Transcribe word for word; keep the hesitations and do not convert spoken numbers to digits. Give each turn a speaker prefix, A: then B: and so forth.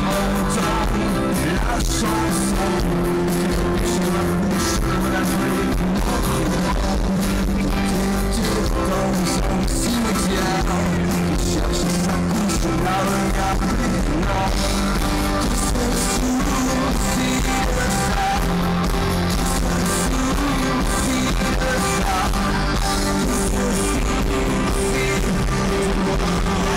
A: La chanson sur la bouche de la nuit, dans un cimetière qui cherche sa couche, la regarde, non, qui se soucie de ça, qui se soucie de ça, qui se soucie de moi.